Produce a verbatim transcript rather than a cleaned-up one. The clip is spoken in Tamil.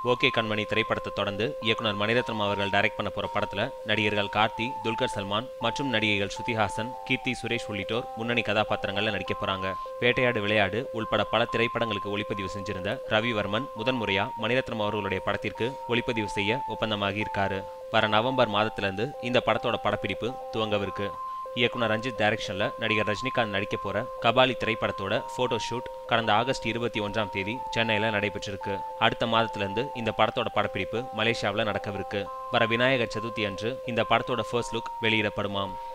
ஓகே கண்மணி திரைப்படத்தை தொடர்ந்து இயக்குனர் மணிரத்னம் அவர்கள் டைரக்ட் பண்ண போற படத்துல நடிகர்கள் கார்த்தி, துல்கர் சல்மான் மற்றும் நடிகைகள் ஸ்ருதிஹாசன், கீர்த்தி சுரேஷ் உள்ளிட்டோர் முன்னணி கதாபாத்திரங்கள்ல நடிக்க போறாங்க. வேட்டையாடு விளையாடு உள்பட பல திரைப்படங்களுக்கு ஒளிப்பதிவு செஞ்சிருந்த ரவிவர்மன் முதன்முறையா மணிரத்னம் அவர்களுடைய படத்திற்கு ஒளிப்பதிவு செய்ய ஒப்பந்தமாகி இருக்காரு. வர நவம்பர் மாதத்திலிருந்து இந்த படத்தோட படப்பிடிப்பு துவங்கவிருக்கு. இயக்குனர் ரஞ்சித் டைரக்ஷன்ல நடிகர் ரஜினிகாந்த் நடிக்க போற கபாலி திரைப்படத்தோட போட்டோ ஷூட் கடந்த ஆகஸ்ட் இருபத்தி ஒன்றாம் தேதி சென்னையில நடைபெற்றிருக்கு. அடுத்த மாதத்திலிருந்து இந்த படத்தோட படப்பிடிப்பு மலேசியாவில் நடக்கவிருக்கு. வர விநாயகர் சதுர்த்தி அன்று இந்த படத்தோட ஃபர்ஸ்ட் லுக் வெளியிடப்படுமாம்.